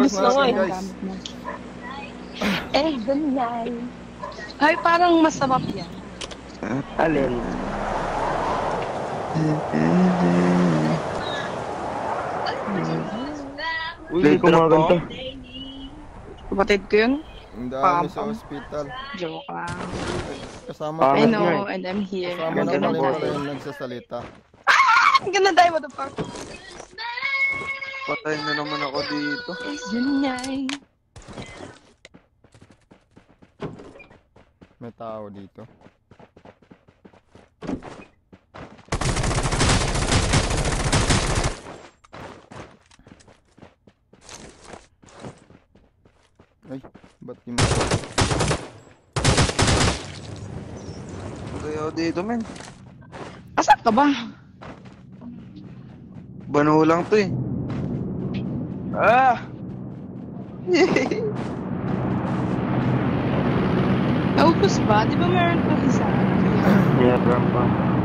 Focus na nga guys. Ganyan. Ay, parang masarap yan. Alin? Uy, ko mga ganito. Kapatid ko yun. Ang dami sa hospital. Joke lang. Kasama I know, and I'm here. Kasama na pala yung nagsasalita. Ang ganda tayo, motherfucker. Patayin na naman ako dito. Ganyan. May tao dito. Ay, ba't di mo? Patayin ako dito, men. Asan ka ba? Bano lang to eh. Naubos ba? Di ba meron pang isa? Meron pa.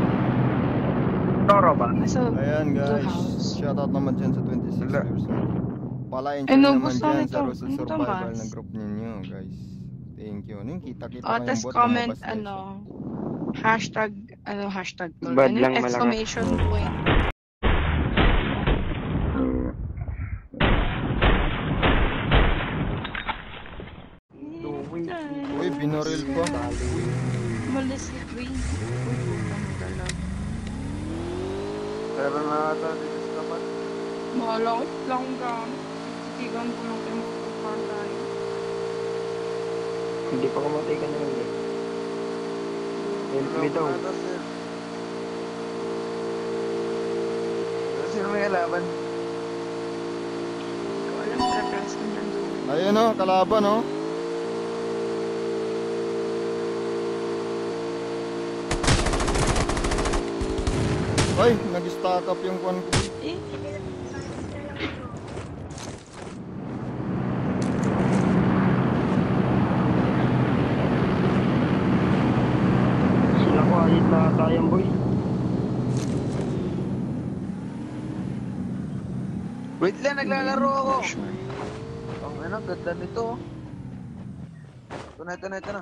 Toro ba? Ayan guys, shoutout naman dyan sa 26 viewers. Palain Ay, siya naubos naman dyan na sa ito. Russell Ito, Survival Mas. na group ninyo guys. Thank you. Ano yung kita-kita O, kayong tas bot, comment, lumabas na siya. hashtag to. Bad Ano lang yung malakas. exclamation point? Uy, binoril ko. Malis si Queen. Uy, putang galaw. Pero na ata dito sa tapat. Malakit lang gamit. Titigan ko lang kayo magpapantay. Hindi pa kumatay ka na lang eh. Help me daw. Wala pa ata, sir. Sino may kalaban? Hindi ko alam, preference ko nandun. Ayun o, kalaban o. Ay, nag-stack up yung kwan ko. Eh, Sila ko alit na tayong boy. Wait lang, naglalaro ako. sure. Ang ano, ganda nito. Ito na.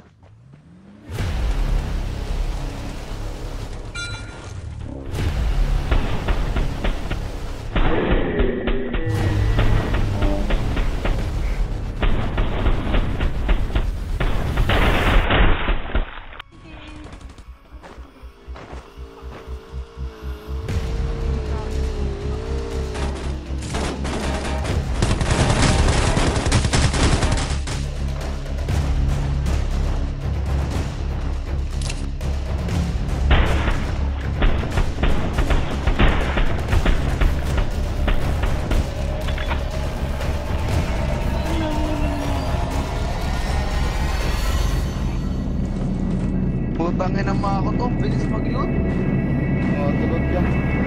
Putangin ang mga ako to, bilis mag-loot. Tulot yan.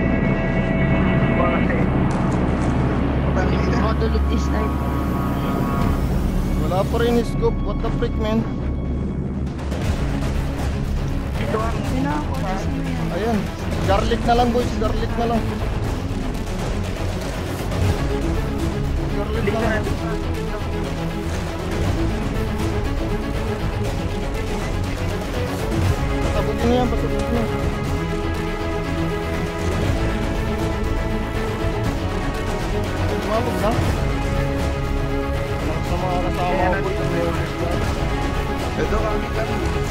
Putangin na. Autoloot is like, Wala pa rin scope. What the frick, man? hindi na ako. Ayan. Garlic na lang, boys. Garlic na lang. Garlic na lang. Pasabugin niya yan. Pasabugin niya. Tumabog na. Sa mga kasama ko, boys. Ito kami lang.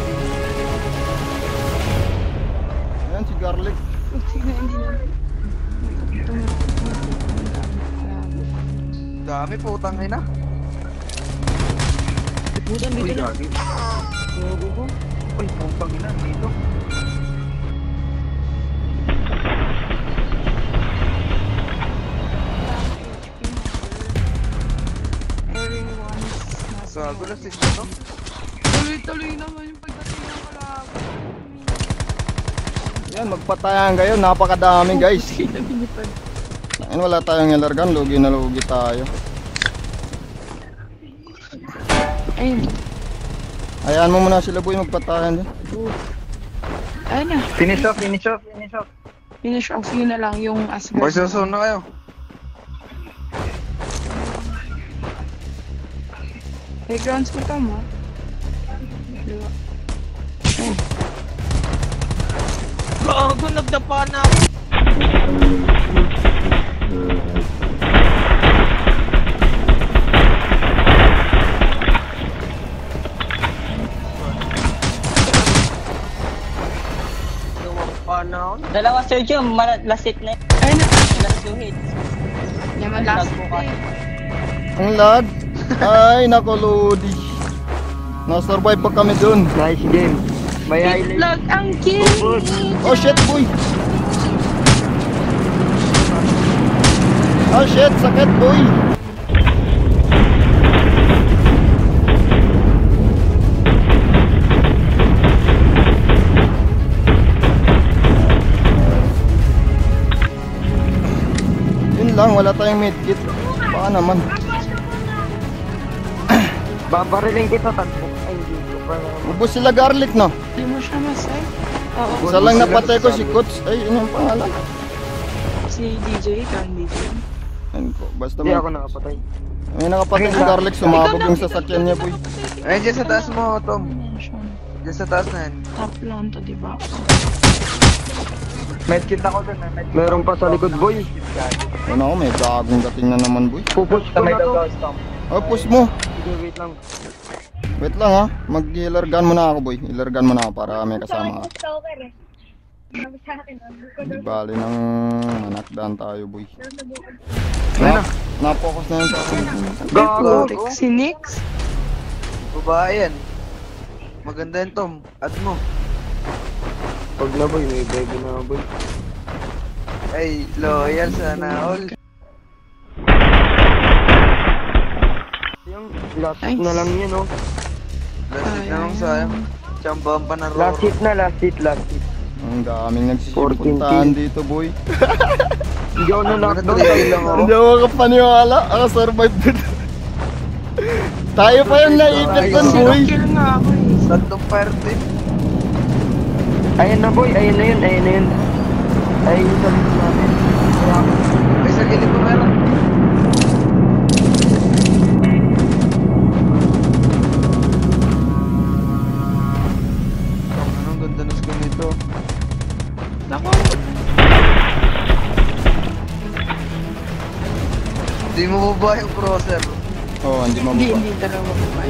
Ayan, si Garlic. Sige, hindi na. Dami, putangin na. Putan Uy, dito na. gagi. Gogo ko. Uy, putangin na, dito. Gago na, sis to. Tuloy-tuloy naman yung pagdating ng kalaban. Yan, magpatayan kayo. Napakadami, guys. Ayun, wala tayong elargan. Lugi na lugi tayo. Ayun. Hayaan mo muna sila, boy. Magpatayan din. Ayun na. Finish off. Finish off yun na lang yung Asgard. Boy, susunod na kayo. Eh, grounds ko tama. Diba? Gago, nagdapa na ako. Nagdapa na ako. Dalawa Sergio, last hit na. Ay, Last two hits. Yaman last Nagbukas. eh. Ang lag. Ay, nako, Lodi. Na-survive pa kami dun. Nice game. May highlight. Itlog ang game. Oh shit, boy. Oh shit, sakit, boy. Yun lang, wala tayong medkit. Baka naman. Babariling kita tatlo. Ay, hindi ko pa. Ubus sila garlic, no? Hindi mo siya masay. Oo. Isa lang napatay ko si Coach. Ay, yun yung pangalan. Si DJ, kan DJ. Ayun po, basta Hindi may, ako nakapatay. may nakapatay si garlic, sumabog yung sasakyan niya, boy. Ayun dyan sa taas mo, Tom. Dyan sa taas na yan. Top lang to, diba? Medkit ako dun. Meron pa sa likod, boy. Ano ako, may gagong dating na naman, boy. Pupush ko na to. Oh, push mo. Sige, wait lang. Wait lang ha, mag-ilargan mo na ako, boy. Ilargan mo na ako para may kasama ka. Di bali ng manakdaan tayo, boy. Na-focus na yun sa akin. Gago. Si Nix? Babae yan. Maganda yan, Tom. Add mo. Pag na, boy. May baby na, boy. Ay, loyal sana all. Yung last Nice. na lang yun, oh. Last hit na nung sayang. Chambahan pa na Last hit na, last hit. Ang daming 14 nagsisipuntahan dito, boy. Hindi ako na knockdown. Nagtatay lang ako. Hindi ako makapaniwala, ako survive dito. Tayo pa yung naipit dun, boy. Kill nga ako eh. Tatlong fire team. Ayan na, boy. Ayan na yun. Ayun yung sabi natin. Ay, sa gilid mo meron. Anong ganda ng skin nito? Nako. Hindi mo ba yung crosser? Oo, hindi Hindi, mababa. hindi dalawa ko pa.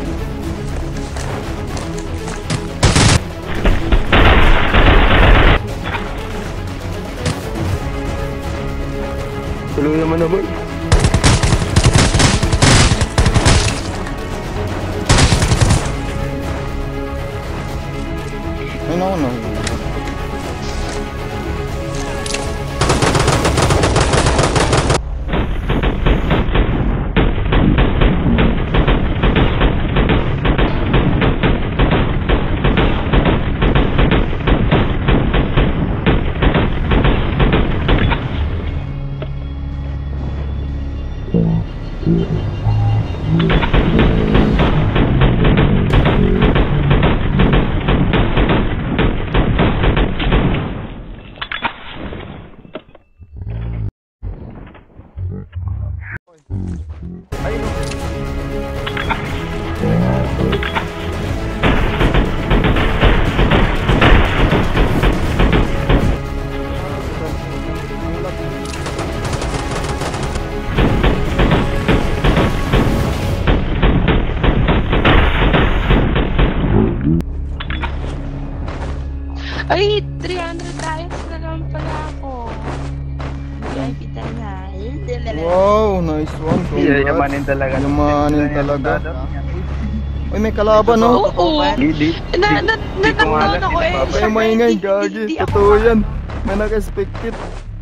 Tuluyan mo na, boy. Ay, no. Ay, 300 times na lang pala ako. VIP tayo. Wow, nice one. Congrats. Yamanin talaga. Yamanin talaga. Uy, may kalaban, no? Oo. Hindi. Nanakdown ako eh. Papay maingay, gagi. Totoo yan. May naka-expected.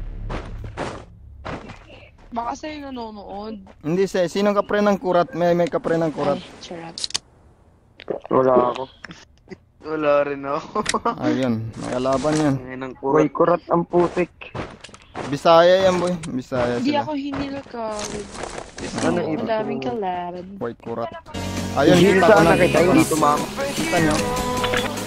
Baka sa'yo nanonood. Hindi, sino kapre ng kurat? May kapre ng kurat. Ay, charot. Wala ako. Wala rin ako. Ayun, may kalaban yan. Ngayon ang Boy, kurat. kurat ang putik. Bisaya yan, boy. Bisaya Hindi sila. ako hinilakawid. Ano Ang ito? daming kalaban. White kurat. Ayun, Hindi kita ko saan na. nakita, hindi tumama. Kita nyo.